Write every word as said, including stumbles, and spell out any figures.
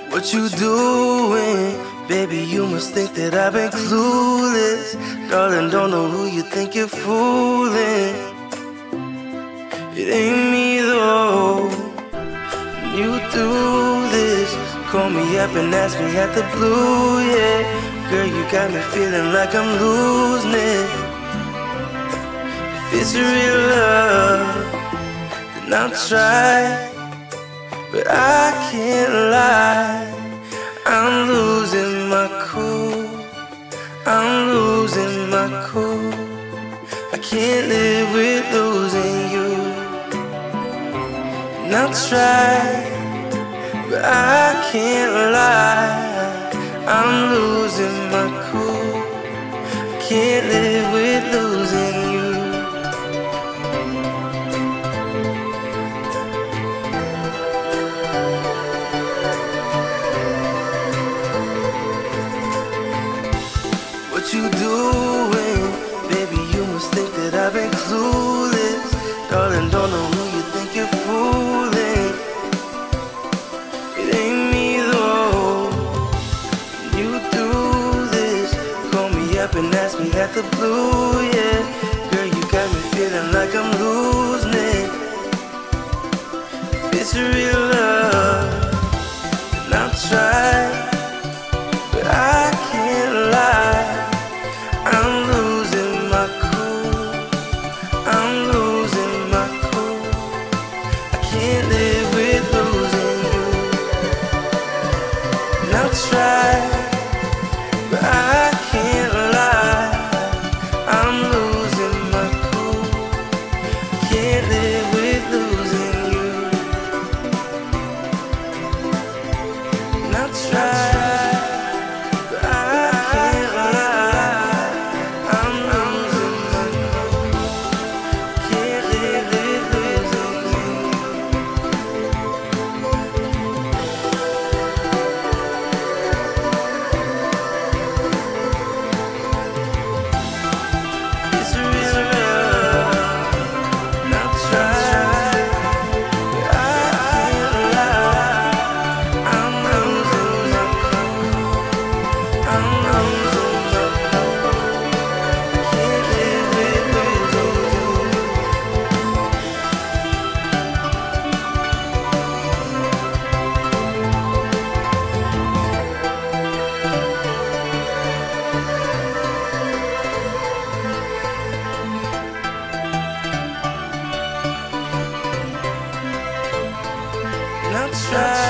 What you doing? Baby, you must think that I've been clueless. Darling, don't know who you think you're fooling. It ain't me though. You do this. Call me up and ask me at the blue, yeah. Girl, you got me feeling like I'm losing it. If it's real love, then I'll try. But I can't lie, I'm losing my cool, I'm losing my cool. I can't live with losing you. And I'll try, but I can't lie, I'm losing my cool. I can't live with losing you. What you doing? Baby, you must think that I've been clueless. Darling, don't know who you think you're fooling. It ain't me though. You do this. Call me up and ask me at the blue, yeah. Girl, you got me feeling like I'm losing it. If it's real love, then I'll try. But I can't lie, I'm losing my cool, I'm losing my cool. I can't live with losing you. And I'll try, but I can't lie, I'm losing my cool. I can't live with losing you. And I'll try. I'll try.